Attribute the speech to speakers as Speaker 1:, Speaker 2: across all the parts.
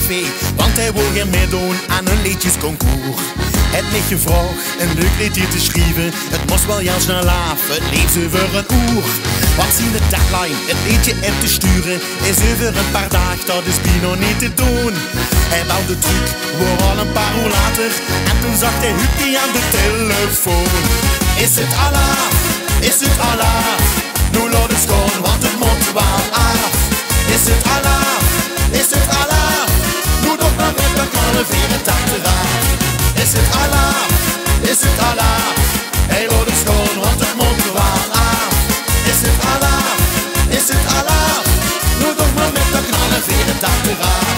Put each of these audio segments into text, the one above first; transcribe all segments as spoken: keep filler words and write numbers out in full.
Speaker 1: café, want hij wil geen meedoen aan een liedjesconcours. Het niet gevraagd een leuk liedje te schrijven, het moest wel heel snel af, het leeft over een uur. Wat zien de deadline, het liedje in te sturen, is over een paar dagen, dat is Pino niet te doen. Hij bouwde de truc, woor al een paar uur later, en toen zag hij Huppie aan de telefoon. Is het Allah, is het Allah, nu laat het gaan, want het moet wel af. Is het Allah, is het Allah, nu toch maar met de kallen veren achteraan. Is het Allah, is het Allah, hij laat het gaan, want het moet wel af. Is het Allah, is het Allah, nu toch maar met de kallen veren achteraan.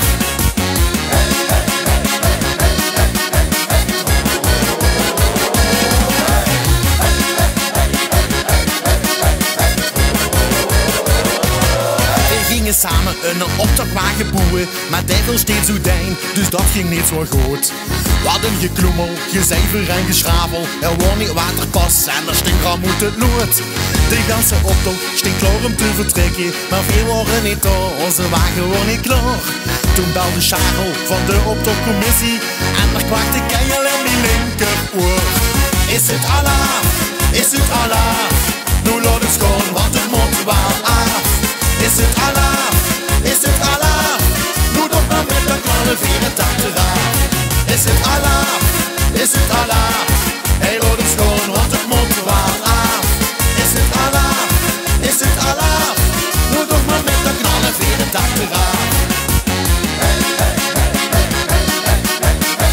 Speaker 1: Samen een optochtwagen boeien, maar die wil steeds Oedijn, dus dat ging niet zo goed. Wat een gekloemel, gezever en geschravel, er wordt niet waterpas en er stinkt al moet het lood. De ganse optocht stinkt klaar om te vertrekken, maar veel waren niet door, onze wagen wordt niet klaar. Toen belde Charles van de optochtcommissie en er kwam de keil in die linkeroor. Is het Allah, is het Allah, nu laat het gaan, want het moet wel af. Is het Allah, is het Allah, nu toch maar met de kallen veren achteraan. Is het Allah, is het Allah, hij laat het gaan, want het moet wel af. Is het Allah, is het Allah, nu toch maar met de kallen veren achteraan. Hey, hey, hey, hey, hey, hey, hey, hey.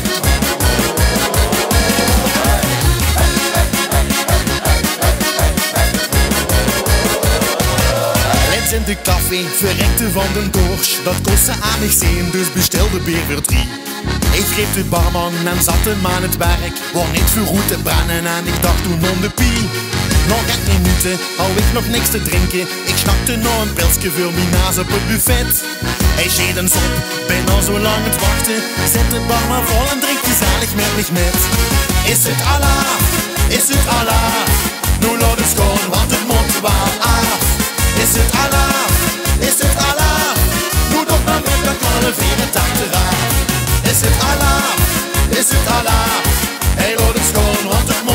Speaker 1: In de café, verrekte van den dorsch, dat kostte aan mij zien, dus bestelde beer voor drie. Ik greep de barman en zat hem aan het werk, wou niet voor goed te branden en ik dacht toen om de pie. Nog een minuten, hou ik nog niks te drinken, ik snakte nog een pilsje voor mijn naast op het buffet. Hij scheed eens op, ben al zo lang het wachten, zet de barman vol en drink gezellig met mij met. Is het Allah, is het Allah, nu laat het gaan, want het moet wel af. Is het Allah, is het Allah, nu toch maar met de kallen veren achteraan. Is het Allah, is het Allah, hij laat het gaan, want het moet